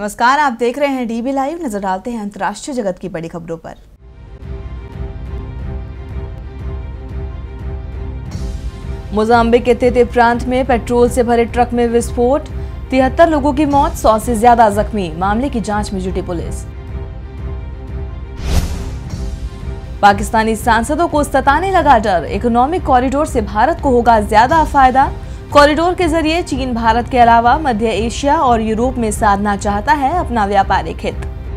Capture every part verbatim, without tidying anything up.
नमस्कार, आप देख रहे हैं डीबी लाइव। नजर डालते हैं अंतर्राष्ट्रीय जगत की बड़ी खबरों पर। मोजाम्बिक के तेते प्रांत में पेट्रोल से भरे ट्रक में विस्फोट, तिहत्तर लोगों की मौत, सौ से ज्यादा जख्मी। मामले की जांच में जुटी पुलिस। पाकिस्तानी सांसदों को सताने लगा डर, इकोनॉमिक कॉरिडोर से भारत को होगा ज्यादा फायदा। कॉरिडोर के जरिए चीन भारत के अलावा मध्य एशिया और यूरोप में साधना चाहता है अपना व्यापारिक हित।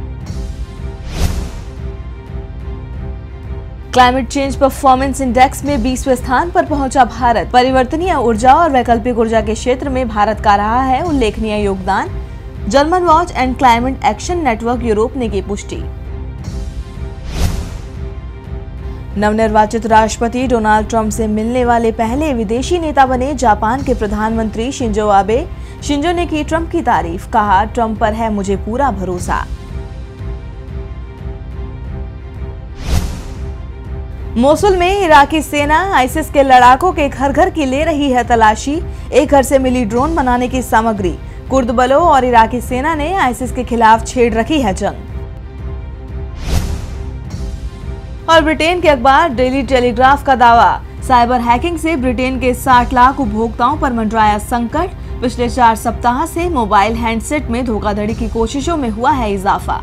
क्लाइमेट चेंज परफॉर्मेंस इंडेक्स में बीसवें स्थान पर पहुंचा भारत। परिवर्तनीय ऊर्जा और वैकल्पिक ऊर्जा के क्षेत्र में भारत का रहा है उल्लेखनीय योगदान। German watch and climate action network Europe ने की पुष्टि। नवनिर्वाचित राष्ट्रपति डोनाल्ड ट्रंप से मिलने वाले पहले विदेशी नेता बने जापान के प्रधानमंत्री शिंजो आबे। शिंजो ने की ट्रंप की तारीफ, कहा ट्रंप पर है मुझे पूरा भरोसा। मोसुल में इराकी सेना आईसिस के लड़ाकों के घर घर की ले रही है तलाशी। एक घर से मिली ड्रोन बनाने की सामग्री। कुर्द बलों और इराकी सेना ने आईसिस के खिलाफ छेड़ रखी है जंग। और ब्रिटेन के अखबार डेली टेलीग्राफ का दावा, साइबर हैकिंग से ब्रिटेन के साठ लाख उपभोक्ताओं पर मंडराया संकट। पिछले चार सप्ताह से मोबाइल हैंडसेट में धोखाधड़ी की कोशिशों में हुआ है इजाफा।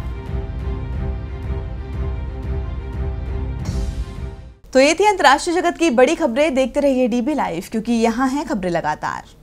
तो ये थी अंतर्राष्ट्रीय जगत की बड़ी खबरें। देखते रहिए डीबी लाइव, क्योंकि यहाँ हैं खबरें लगातार।